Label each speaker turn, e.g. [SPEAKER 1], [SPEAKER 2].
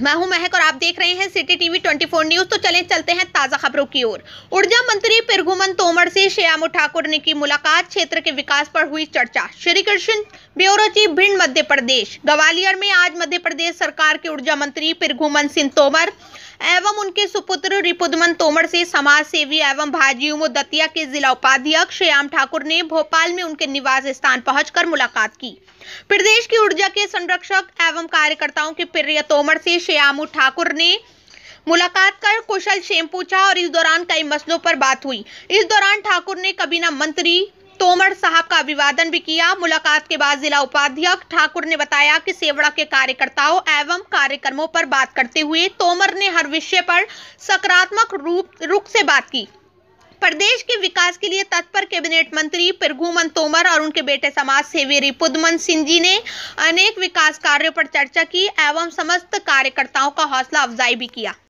[SPEAKER 1] मैं हूं महक और आप देख रहे हैं सिटी टीवी 24 न्यूज। तो चलते हैं ताजा खबरों की ओर। ऊर्जा मंत्री प्रद्युम्न तोमर से श्यामू ठाकुर ने की मुलाकात, क्षेत्र के विकास पर हुई चर्चा। Shri Krishna bureau chief, Bhind, Madhya Pradesh. ग्वालियर में आज मध्य प्रदेश सरकार के ऊर्जा मंत्री प्रद्युम्न सिंह तोमर एवं उनके सुपुत्र रिपुदमन तोमर से समाज सेवी एवं भाजयुमो दतिया के जिला उपाध्यक्ष श्याम ठाकुर ने भोपाल में उनके निवास स्थान पहुंचकर मुलाकात की। प्रदेश की ऊर्जा के संरक्षक एवं कार्यकर्ताओं के प्रिय तोमर से श्यामू ठाकुर ने मुलाकात कर कुशल क्षेम पूछा और इस दौरान कई मसलों पर बात हुई। इस दौरान ठाकुर ने कबीना मंत्री तोमर साहब का अभिवादन भी किया। मुलाकात के बाद जिला उपाध्यक्ष ठाकुर ने बताया कि सेवड़ा के कार्यकर्ताओं एवं कार्यक्रमों पर बात करते हुए तोमर ने हर विषय पर सकारात्मक रुख से बात की। प्रदेश के विकास के लिए तत्पर कैबिनेट मंत्री प्रद्युम्न तोमर और उनके बेटे समाज सेवी रिपुदमन सिंह जी ने अनेक विकास कार्यों पर चर्चा की एवं समस्त कार्यकर्ताओं का हौसला अफजाई भी किया।